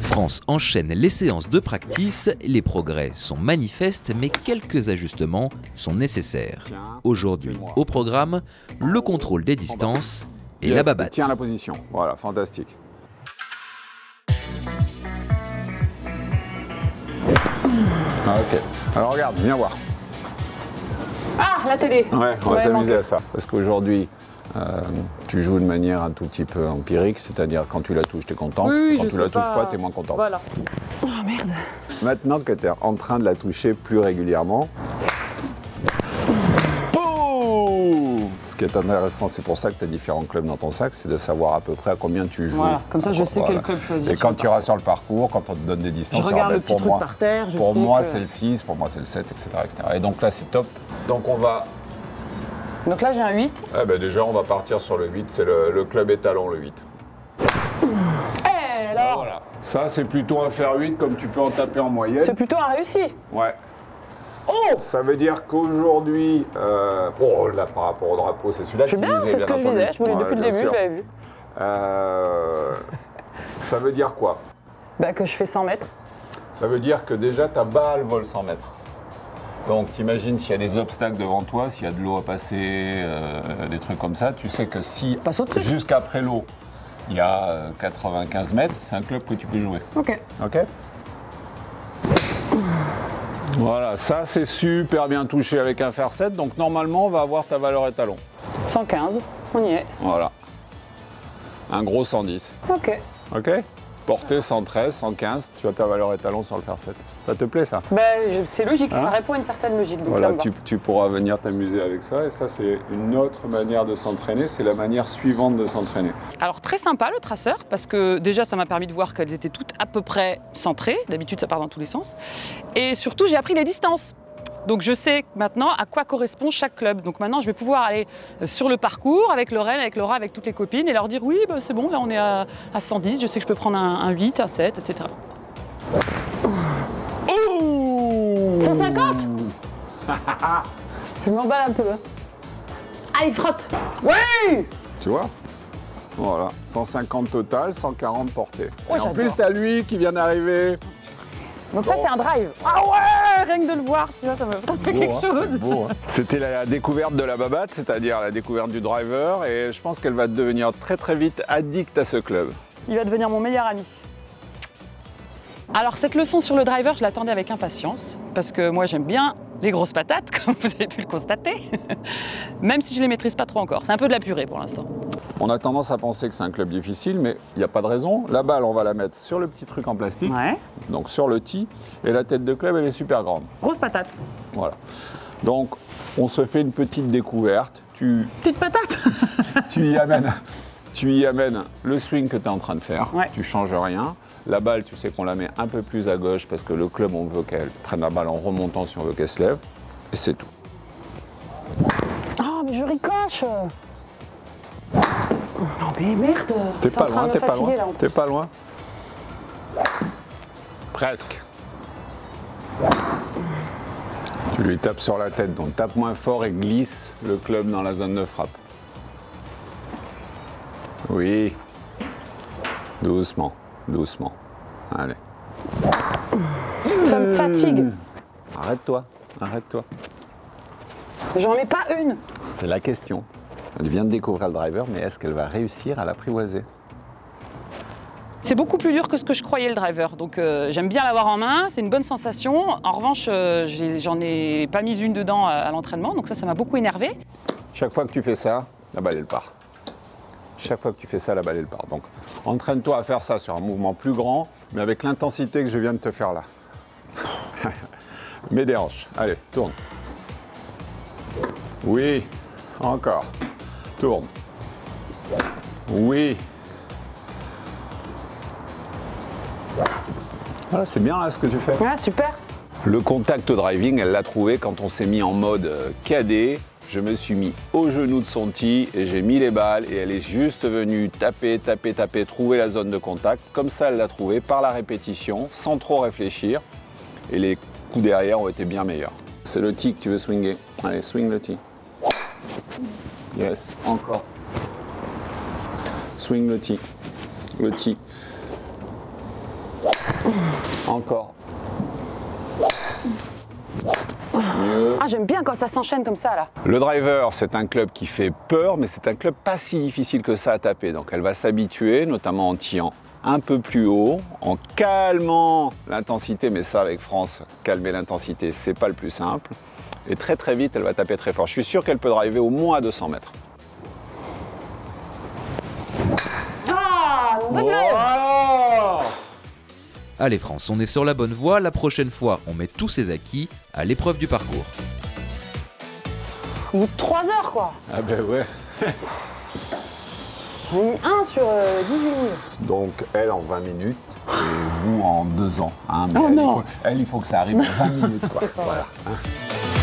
France enchaîne les séances de practice, les progrès sont manifestes mais quelques ajustements sont nécessaires. Aujourd'hui, au programme, le contrôle des distances et la babatte. Tiens la position, voilà, fantastique. Ah, ok, alors regarde, viens voir. Ah, la télé. Ouais, on va s'amuser à ça, parce qu'aujourd'hui, tu joues de manière un tout petit peu empirique, c'est-à-dire quand tu la touches, tu es content, oui, quand tu la touches pas, tu es moins content. Voilà. Oh merde. Maintenant que tu es en train de la toucher plus régulièrement, boum! Ce qui est intéressant, c'est pour ça que tu as différents clubs dans ton sac, c'est de savoir à peu près à combien tu joues. Voilà, comme ça je sais quel club choisir. Et quand tu iras sur le parcours, quand on te donne des distances, je regarde le petit truc par terre, je pour sais moi que... c'est le 6, pour moi c'est le 7, etc., etc. Et donc là c'est top. Donc on va... Donc là j'ai un 8. Eh ben déjà on va partir sur le 8, c'est le club étalon le 8. Eh alors voilà. Ça c'est plutôt un fer 8 comme tu peux en taper en moyenne. C'est plutôt un réussi. Ouais. Oh! Ça veut dire qu'aujourd'hui, oh là par rapport au drapeau, c'est celui-là que je bien, c'est ce que je disais, je voulais depuis le début, je l'avais vu. Ça veut dire quoi? Bah que je fais 100 mètres. Ça veut dire que déjà ta balle vole 100 mètres. Donc t'imagines s'il y a des obstacles devant toi, s'il y a de l'eau à passer, des trucs comme ça, tu sais que si jusqu'après l'eau, il y a 95 mètres, c'est un club que tu peux jouer. Ok. Ok. Voilà, ça c'est super bien touché avec un fer 7, donc normalement on va avoir ta valeur étalon. 115, on y est. Voilà. Un gros 110. Ok. Ok. Portée 113, 115, tu as ta valeur étalon sur le fer 7. Ça te plaît ça? Ben, c'est logique, Hein? ça répond à une certaine logique. Donc voilà, ça me va. tu pourras venir t'amuser avec ça, et ça c'est une autre manière de s'entraîner, c'est la manière suivante de s'entraîner. Alors très sympa le traceur, parce que déjà ça m'a permis de voir qu'elles étaient toutes à peu près centrées. D'habitude ça part dans tous les sens. Et surtout j'ai appris les distances. Donc je sais maintenant à quoi correspond chaque club. Donc maintenant je vais pouvoir aller sur le parcours avec Lorraine, avec Laura, avec toutes les copines et leur dire oui bah, c'est bon, là on est à 110, je sais que je peux prendre un 8, un 7, etc. Ouh 150. Je m'emballe un peu. Allez, frotte. Oui. Tu vois? Voilà, 150 total, 140 portées. Oh, et en plus t'as lui qui vient d'arriver. Donc ça c'est un drive. Ah ouais, rien que de le voir, tu vois, ça me fait quelque chose. Beau, hein. C'était la découverte de la babatte, c'est-à-dire la découverte du driver, et je pense qu'elle va devenir très très vite addict à ce club. Il va devenir mon meilleur ami. Alors cette leçon sur le driver, je l'attendais avec impatience, parce que moi j'aime bien les grosses patates, comme vous avez pu le constater, même si je les maîtrise pas trop encore. C'est un peu de la purée pour l'instant. On a tendance à penser que c'est un club difficile, mais il n'y a pas de raison. La balle, on va la mettre sur le petit truc en plastique, Ouais. donc sur le tee, et la tête de club, elle est super grande. Grosse patate. Voilà. Donc, on se fait une petite découverte. Petite patate. Tu y amènes le swing que tu es en train de faire. Ouais. Tu changes rien. La balle, tu sais qu'on la met un peu plus à gauche parce que le club, on veut qu'elle prenne la balle en remontant si on veut qu'elle se lève. Et c'est tout. Oh, mais je ricoche. Oh, mais merde. T'es pas loin, t'es pas loin. T'es pas loin. Presque. Tu lui tapes sur la tête, donc tape moins fort et glisse le club dans la zone de frappe. Oui. Doucement, doucement. Allez. Ça me fatigue. Arrête-toi, arrête-toi. J'en mets pas une. C'est la question. Elle vient de découvrir le driver, mais est-ce qu'elle va réussir à l'apprivoiser? C'est beaucoup plus dur que ce que je croyais le driver, donc j'aime bien l'avoir en main, c'est une bonne sensation. En revanche, j'en ai pas mis une dedans à l'entraînement, donc ça m'a beaucoup énervé. Chaque fois que tu fais ça, la balle elle part. Chaque fois que tu fais ça, la balle elle part. Donc entraîne-toi à faire ça sur un mouvement plus grand, mais avec l'intensité que je viens de te faire là. Mets des hanches. Allez, tourne. Oui, encore. Tourne. Oui. Voilà, c'est bien là ce que tu fais. Ouais, super. Le contact au driving, elle l'a trouvé quand on s'est mis en mode cadet. Je me suis mis au genou de son tee et j'ai mis les balles et elle est juste venue taper, taper, taper, trouver la zone de contact. Comme ça, elle l'a trouvé par la répétition, sans trop réfléchir. Et les coups derrière ont été bien meilleurs. C'est le tee que tu veux swinger. Allez, swing le tee. Yes, encore. Swing le tee. Le tee. Encore. Mieux. Ah, j'aime bien quand ça s'enchaîne comme ça, là. Le driver, c'est un club qui fait peur, mais c'est un club pas si difficile que ça à taper. Donc elle va s'habituer, notamment en tirant un peu plus haut, en calmant l'intensité, mais ça avec France, calmer l'intensité, c'est pas le plus simple. Et très très vite, elle va taper très fort. Je suis sûr qu'elle peut driver au moins à 200 mètres. Ah, mon double! Voilà. Allez France, on est sur la bonne voie, la prochaine fois on met tous ces acquis à l'épreuve du parcours. Au bout de 3 heures, quoi. Ah ben ouais. J'en ai mis 1 sur 18 000. Donc elle en 20 minutes et vous en 2 ans. Hein, mais Oh elle, non. il faut que ça arrive en 20 minutes. Quoi. Voilà. Hein.